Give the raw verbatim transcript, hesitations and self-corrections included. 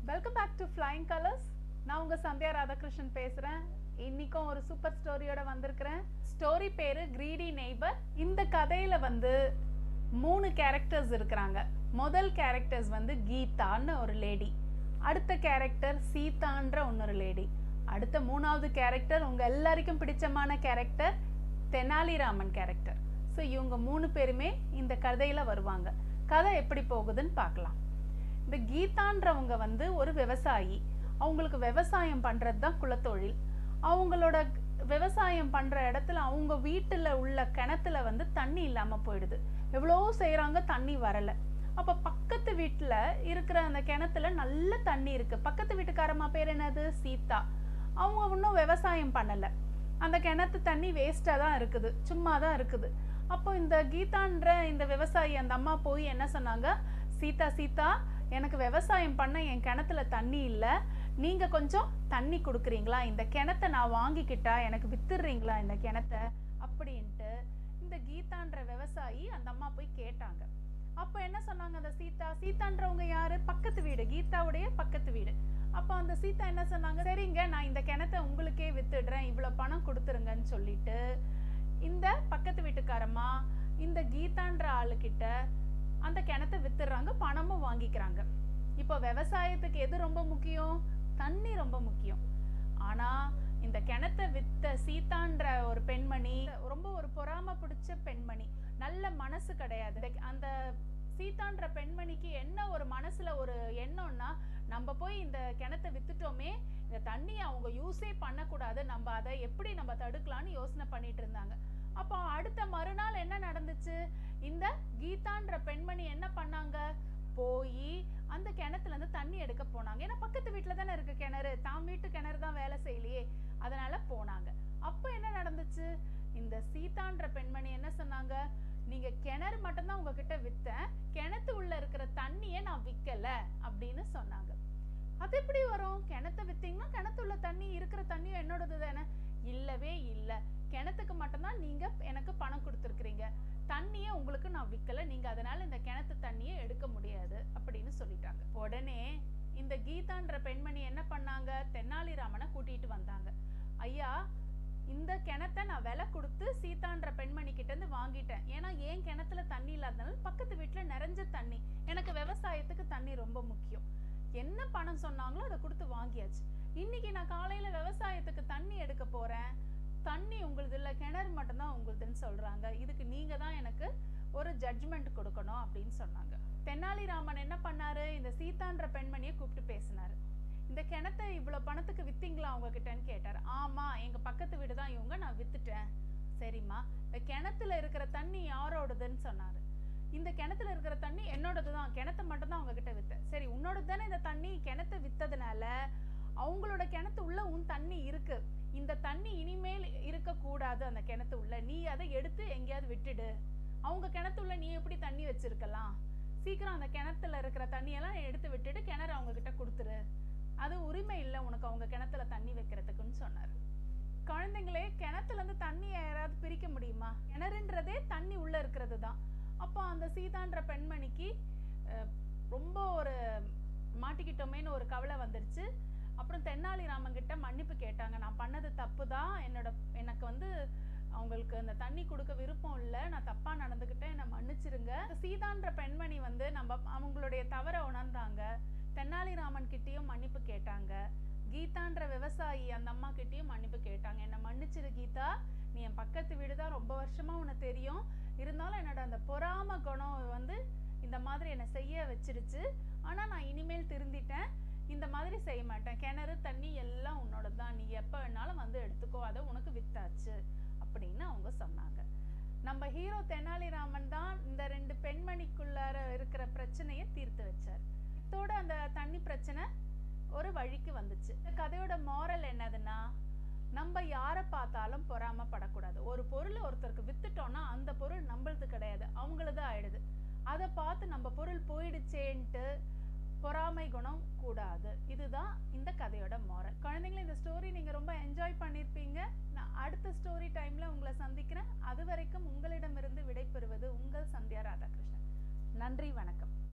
Welcome back to Flying Colors. நான் உங்க சந்தியா ராதாகிருஷ்ணன் பேசுறேன். இன்னைக்கும் ஒரு சூப்பர் ஸ்டோரியோட வந்திருக்கிறேன். ஸ்டோரி பேரு Greedy Neighbor. இந்த கதையில வந்து மூணு கேரக்டர்ஸ் இருக்கிறாங்க. முதல் கேரக்டர்ஸ் வந்து கீதான்னு ஒரு லேடி, அடுத்த கேரக்டர் சீதான்ற இன்னொரு லேடி, அடுத்த மூணாவது கேரக்டர் உங்க எல்லாருக்கும் பிடிச்சமான கேரக்டர் தெனாலிராமன் கேரக்டர். ஸோ இவங்க மூணு பேருமே இந்த கதையில வருவாங்க. கதை எப்படி போகுதுன்னு பார்க்கலாம். இந்த கீதான்றவங்க வந்து ஒரு விவசாயி. அவங்களுக்கு விவசாயம் பண்றது தான் குலத்தொழில். அவங்களோட விவசாயம் பண்ற இடத்துல அவங்க வீட்டுல உள்ள கிணத்துல வந்து தண்ணி இல்லாம போயிடுது. எவ்வளோ செய்யறாங்க, தண்ணி வரல. அப்ப பக்கத்து வீட்டுல இருக்கிற அந்த கிணத்துல நல்ல தண்ணி இருக்கு. பக்கத்து வீட்டுக்காரம்மா பேர் என்னது, சீதா. அவங்க இன்னும் விவசாயம் பண்ணல. அந்த கிணத்து தண்ணி வேஸ்டா தான் இருக்குது, சும்மா தான் இருக்குது. அப்போ இந்த கீதான்ற இந்த விவசாயி அந்த அம்மா போய் என்ன சொன்னாங்க, சீதா சீதா எனக்கு விவசாயம் பண்ண என் கிணத்துல தண்ணி இல்லை, நீங்க கொஞ்சம் தண்ணி கொடுக்குறீங்களா, இந்த கிணத்தை நான் வாங்கிக்கிட்டா எனக்கு வித்துடுறீங்களா இந்த கிணத்த அப்படின்ட்டு இந்த கீதான்ற விவசாயி அந்த அம்மா போய் கேட்டாங்க. அப்ப என்ன சொன்னாங்க அந்த சீதா, சீதான்றவங்க யாரு, பக்கத்து வீடு, கீதாவுடைய பக்கத்து வீடு. அப்ப அந்த சீதா என்ன சொன்னாங்க, சரிங்க நான் இந்த கிணத்தை உங்களுக்கே வித்துடுறேன், இவ்வளவு பணம் கொடுத்துருங்கன்னு சொல்லிட்டு இந்த பக்கத்து வீட்டுக்காரம்மா இந்த கீதான்ற ஆளுகிட்ட அந்த கிணத்தை வித்துடுறாங்க, பணமும் வாங்கிக்கிறாங்க. இப்போ விவசாயத்துக்கு எது ரொம்ப முக்கியம், தண்ணி ரொம்ப முக்கியம். ஆனா இந்த கிணத்தை வித்த சீதான்ற ஒரு பெண்மணி ரொம்ப ஒரு பொறாம பிடிச்ச பெண்மணி, நல்ல மனசு கிடையாது. அந்த சீதான்ற பெண்மணிக்கு என்ன ஒரு மனசுல ஒரு எண்ணம்னா, நம்ம போய் இந்த கிணத்தை வித்துட்டோமே, இந்த தண்ணியை அவங்க யூஸே பண்ணக்கூடாது, நம்ம அதை எப்படி நம்ம தடுக்கலாம்னு யோசனை பண்ணிட்டு இருந்தாங்க. அப்போ அடுத்த மறுநாள் என்ன நடந்துச்சு, இந்த கீதான்ற பெண்மணி என்ன பண்ணாங்க, போய் அந்த கிணத்துல இருந்து தண்ணி எடுக்க போனாங்க. ஏன்னா பக்கத்து வீட்டுல தானே இருக்கு கிணறு, தாம் வீட்டு கிணறு தான் வேலை செய்யலையே, அதனால போனாங்க. அப்ப என்ன நடந்துச்சு, இந்த சீதான்ற பெண்மணி என்ன சொன்னாங்க, நீங்க கிணறு மட்டும்தான் உங்ககிட்ட வித்தேன், கிணத்து உள்ள இருக்கிற தண்ணியை நான் விற்கல அப்படின்னு சொன்னாங்க. அது எப்படி வரும், கிணத்தை வித்தீங்கன்னா கிணத்துள்ள தண்ணி இருக்கிற தண்ணியும் என்னோடது தானே, இல்லவே இல்லை, கிணத்துக்கு மட்டும்தான் நீங்க எனக்கு பணம் கொடுத்துருக்கிறீங்க, தண்ணியை உங்களுக்கு நான் விற்கல, நீங்க அதனால இந்த கிணத்து தண்ணியை எடுக்க முடியாது அப்படின்னு சொல்லிட்டாங்க. உடனே இந்த கீதான்ற பெண்மணி என்ன பண்ணாங்க, தெனாலிராமனை கூட்டிட்டு வந்தாங்க. ஐயா, இந்த கிணத்தை நான் விலை கொடுத்து சீதான்ற பெண்மணி கிட்ட இருந்து வாங்கிட்டேன், ஏன்னா என் கிணத்துல தண்ணி இல்லாதனால பக்கத்து வீட்டுல நிறைஞ்ச தண்ணி, எனக்கு விவசாயத்துக்கு தண்ணி ரொம்ப முக்கியம், என்ன பணம் சொன்னாங்களோ அதை கொடுத்து வாங்கியாச்சு. இன்னைக்கு நான் காலையில விவசாயத்துக்கு தண்ணி எடுக்க போறேன், தண்ணி உங்களுது இல்லை, கிணறு மட்டும்தான் உங்களுதுன்னு சொல்றாங்க, இதுக்கு நீங்க தான் எனக்கு ஒரு ஜட்ஜ்மெண்ட் கொடுக்கணும் அப்படின்னு சொன்னாங்க. தெனாலிராமன் என்ன பண்ணாரு, இந்த சீதான்ற பெண்மணியை கூப்பிட்டு பேசினாரு. இந்த கிணத்தை இவ்வளவு பணத்துக்கு வித்தீங்களா உங்ககிட்டன்னு கேட்டாரு. ஆமா, எங்க பக்கத்து வீடு தான் இவங்க, நான் வித்துட்டேன். சரிம்மா, இந்த கிணத்துல இருக்கிற தண்ணி யாரோடதுன்னு சொன்னாரு. இந்த கிணத்துல இருக்கிற தண்ணி என்னோடதுதான், கிணத்தை மட்டும் தான் உங்ககிட்ட வித்தேன். சரி, உன்னோடது தானே இந்த தண்ணி, கிணத்தை வித்ததுனால அவங்களோட கிணத்து உள்ள உன் தண்ணி இருக்கு, இந்த தண்ணி இனிமேல் இருக்க கூடாது அந்த கிணத்து உள்ள, நீ அதை எடுத்து எங்கேயாவது விட்டுடு, அவங்க கிணத்துள்ள நீ எப்படி தண்ணி வச்சிருக்கலாம், சீக்கிரம் அந்த கிணத்துல இருக்கிற தண்ணியெல்லாம் எடுத்து விட்டுட்டு கிணறு அவங்க கிட்ட கொடுத்துரு, அது உரிமை இல்லை உனக்கு அவங்க கிணத்துல தண்ணி வைக்கிறதுக்குன்னு சொன்னாரு. குழந்தைங்களே, கிணத்துல இருந்து தண்ணி யாராவது பிரிக்க முடியுமா, கிணறுன்றதே தண்ணி உள்ள இருக்கிறது தான். அப்போ அந்த சீதான்ற பெண்மணிக்கு ரொம்ப ஒரு மாட்டிக்கிட்டோமேன்னு ஒரு கவலை வந்துருச்சு. அப்புறம் தெனாலிராமன் கிட்ட மன்னிப்பு கேட்டாங்க, நான் பண்ணது தப்பு தான், என்னோட எனக்கு வந்து அவங்களுக்கு அந்த தண்ணி கொடுக்க விருப்பம் இல்லை, நான் தப்பா நடந்துக்கிட்டேன், என்னை மன்னிச்சிருங்க. சீதான்ற பெண்மணி வந்து நம்ம அவங்களுடைய தவறை உணர்ந்தாங்க, தெனாலிராமன் கிட்டேயும் மன்னிப்பு கேட்டாங்க, கீதான்ற விவசாயி அந்த அம்மா கிட்டேயும் மன்னிப்பு கேட்டாங்க. என்னை மன்னிச்சிரு கீதா, நீ என் பக்கத்து வீடு தான், ரொம்ப வருஷமா உனக்கு தெரியும், இருந்தாலும் என்னோட அந்த பொறாம குணம் வந்து இந்த மாதிரி என்னை செய்ய வச்சிருச்சு, ஆனா நான் இனிமேல் திருந்திட்டேன், இந்த மாதிரி செய்ய மாட்டேன், கிணறு தண்ணி எல்லாம் உன்னோட தான், நீ எப்போ வேணாலும் வந்து எடுத்துக்கோ, அதை உனக்கு வித்தாச்சு அப்படின்னு அவங்க சொன்னாங்க. நம்ம ஹீரோ தெனாலிராமன் தான் இந்த ரெண்டு பெண்மணிக்குள்ளார இருக்கிற பிரச்சனையை தீர்த்து வச்சார். இதோட அந்த தண்ணி பிரச்சனை ஒரு வழிக்கு வந்துச்சு. இந்த கதையோட மாரல் என்னதுன்னா, நம்ம யாரை பார்த்தாலும் பொறாமப்படக்கூடாது. ஒரு பொருள் ஒருத்தருக்கு வித்துட்டோம்னா அந்த பொருள் நம்மளது கிடையாது, அவங்களது ஆயிடுது. அதை பார்த்து நம்ம பொருள் போயிடுச்சேன்ட்டு பொறாமை குணம் கூடாது. இதுதான் இந்த கதையோட மாரல். குழந்தைங்களை, இந்த ஸ்டோரி நீங்க ரொம்ப என்ஜாய் பண்ணிருப்பீங்க. நான் அடுத்த ஸ்டோரி டைம்ல உங்களை சந்திக்கிறேன். அது வரைக்கும் உங்களிடமிருந்து விடைபெறுவது உங்கள் சந்தியா ராதாகிருஷ்ணன். நன்றி, வணக்கம்.